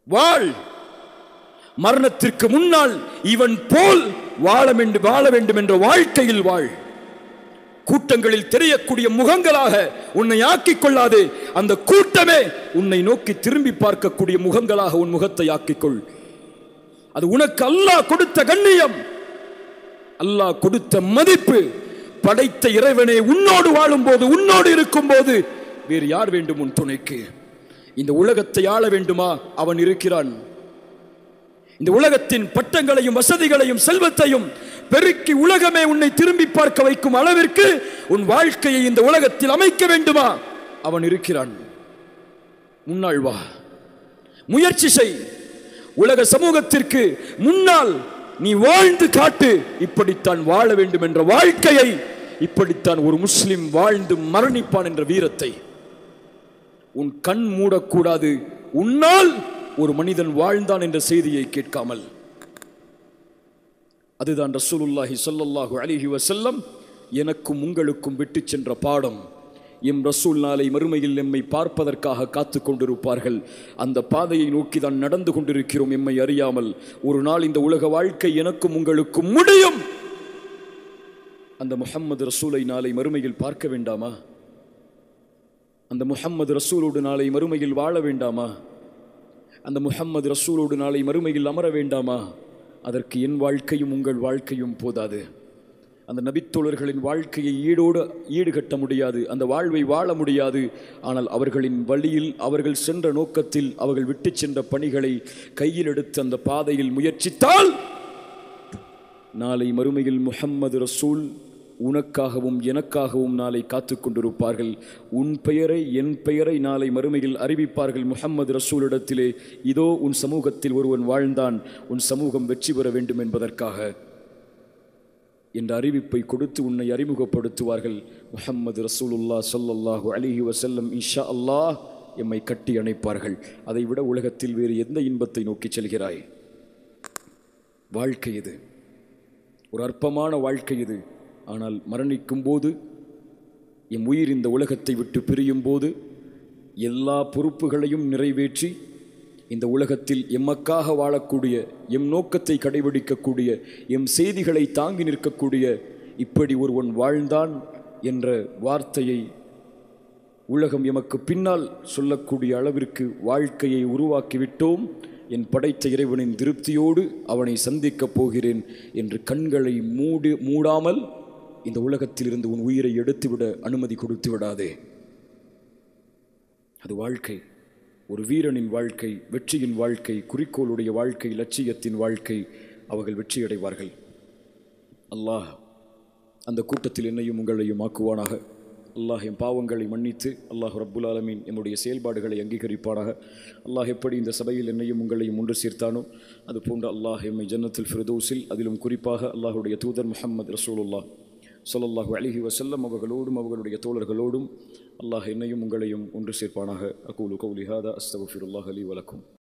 வாழ். மரணத்திற்கு முன்னால் இவன் போல் வாழ வேண்டும் என்ற வாழ்க்கையில் வாழ். கூட்டங்களில் தெரியக்கூடிய முகங்களாக உன்னை ஆக்கிக் கொள்ளாதே. அந்த கூட்டமே உன்னை நோக்கி திரும்பி பார்க்கக்கூடிய முகங்களாக உன் முகத்தை ஆக்கிக்கொள். அது உனக்கு அல்லாஹ் கொடுத்த கண்ணியம், அல்லாஹ் கொடுத்த மதிப்பு. படைத்த இறைவனே உன்னோடு வாழும் போது, உன்னோடு இருக்கும் போது வேறு யார் வேண்டும் உன் துணைக்கு? இந்த உலகத்தை ஆள வேண்டுமா? அவன் இருக்கிறான். இந்த உலகத்தின் பட்டங்களையும் வசதிகளையும் செல்வத்தையும் பெருக்கி உலகமே உன்னை திரும்பி பார்க்க வைக்கும் அளவிற்கு உன் வாழ்க்கையை இந்த உலகத்தில் அமைக்க வேண்டுமா? அவன் இருக்கிறான். முன்னாள் வா, முயற்சி செய். உலக சமூகத்திற்கு முன்னால் நீ வாழ்ந்து காட்டு. இப்படித்தான் வாழ வேண்டும் என்ற வாழ்க்கையை, இப்படித்தான் ஒரு முஸ்லிம் வாழ்ந்து மரணிப்பான் என்ற வீரத்தை உன் கண் மூடக்கூடாது. உன்னால் ஒரு மனிதன் வாழ்ந்தான் என்ற செய்தியை கேட்காமல். அதுதான் ரசூலுல்லாஹி ஸல்லல்லாஹு அலைஹி வஸல்லம் எனக்கும் உங்களுக்கும் விட்டு சென்ற பாடம். எம் ரசூல் நாளை மறுமையில் எம்மை பார்ப்பதற்காக காத்து கொண்டிருப்பார்கள். அந்த பாதையை நோக்கி தான் நடந்து கொண்டிருக்கிறோம் எம்மை அறியாமல். ஒரு நாள் இந்த உலக வாழ்க்கை எனக்கும் உங்களுக்கும் முடியும். அந்த முஹம்மது ரசூலை நாளை மறுமையில் பார்க்க வேண்டாமா? அந்த முஹம்மது ரசூலோடு நாளை மறுமையில் வாழ வேண்டாமா? அந்த முஹம்மது ரசூலோடு நாளை மறுமையில் அமர வேண்டாமா? அதற்கு என் வாழ்க்கையும் உங்கள் வாழ்க்கையும் போதாது. அந்த நபித்தோழர்களின் வாழ்க்கையை ஈடுகட்ட முடியாது, அந்த வாழ்வை வாழ முடியாது. ஆனால் அவர்களின் வழியில், அவர்கள் சென்ற நோக்கத்தில், அவர்கள் விட்டு சென்ற பணிகளை கையில் எடுத்து அந்த பாதையில் முயற்சித்தால் நாளை மறுமையில் முஹம்மது ரசூல் உனக்காகவும் எனக்காகவும் நாளை காத்து கொண்டிருப்பார்கள். உன் பெயரை, என் பெயரை நாளை மறுமையில் அறிவிப்பார்கள் முஹம்மது ரசூலிடத்திலே. இதோ உன் சமூகத்தில் ஒருவன் வாழ்ந்தான், உன் சமூகம் வெற்றி பெற வேண்டும் என்பதற்காக என்ற அறிவிப்பை கொடுத்து உன்னை அறிமுகப்படுத்துவார்கள். முஹம்மது ரசூலுல்லாஹ் ஸல்லல்லாஹு அலைஹி வஸல்லம் இன்ஷா அல்லாஹ் எம்மை கட்டி அணைப்பார்கள். அதைவிட உலகத்தில் வேறு எந்த இன்பத்தை நோக்கி செல்கிறாய்? வாழ்க்கை இது, ஒரு அற்பமான வாழ்க்கை இது. ஆனால் மரணிக்கும் போது, எம் உயிர் இந்த உலகத்தை விட்டு பிரியும் போது, எல்லா பொறுப்புகளையும் நிறைவேற்றி இந்த உலகத்தில் எமக்காக வாழக்கூடிய, எம் நோக்கத்தை கடைபிடிக்கக்கூடிய, எம் செய்திகளை தாங்கி நிற்கக்கூடிய இப்படி ஒருவன் வாழ்ந்தான் என்ற வார்த்தையை உலகம் எமக்கு பின்னால் சொல்லக்கூடிய அளவிற்கு வாழ்க்கையை உருவாக்கிவிட்டோம். என் படைத்த இறைவனின் திருப்தியோடு அவனை சந்திக்கப் போகிறேன் என்று கண்களை மூடாமல் இந்த உலகத்தில் இருந்து உன் உயிரை எடுத்துவிட அனுமதி கொடுத்து விடாதே. அது வாழ்க்கை, ஒரு வீரனின் வாழ்க்கை, வெற்றியின் வாழ்க்கை, குறிக்கோளுடைய வாழ்க்கை, லட்சியத்தின் வாழ்க்கை. அவர்கள் வெற்றியடைவார்கள். அல்லாஹ் அந்த கூட்டத்தில் என்னையும் உங்களையும் ஆக்குவானாக. அல்லாஹ் என் பாவங்களை மன்னித்து, அல்லாஹ் ரப்புல் ஆலமீன் என்னுடைய செயல்பாடுகளை அங்கீகரிப்பானாக. அல்லாஹ் எப்படி இந்த சபையில் என்னையும் உங்களையும் ஒன்று சேர்த்தானோ அதுபோன்று அல்லாஹ் எம்மை ஜன்னத்துல் ஃபிர்தௌஸில், அதிலும் குறிப்பாக அல்லாஹுடைய தூதர் முஹம்மது ரசூலுல்லாஹ் ஸல்லல்லாஹு அலைஹி வஸல்லம் அவர்களோடும் அவர்களுடைய தோழர்களோடும் அல்லாஹ் என்னையும் உங்களையும் ஒன்று சேர்ப்பானாக. அகூலு கௌலி ஹாதா அஸ்தக்ஃபிருல்லாஹ் லி வலக்கும்.